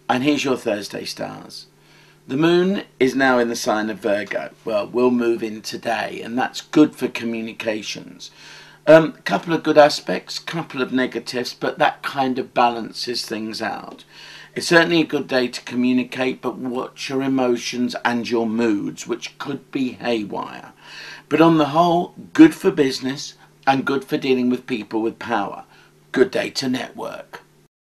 And here's your Thursday stars. The moon is now in the sign of Virgo. Well, we'll move in today, and that's good for communications. Couple of good aspects, couple of negatives, but that kind of balances things out. It's certainly a good day to communicate, but watch your emotions and your moods, which could be haywire. But on the whole, good for business and good for dealing with people with power. Good day to network.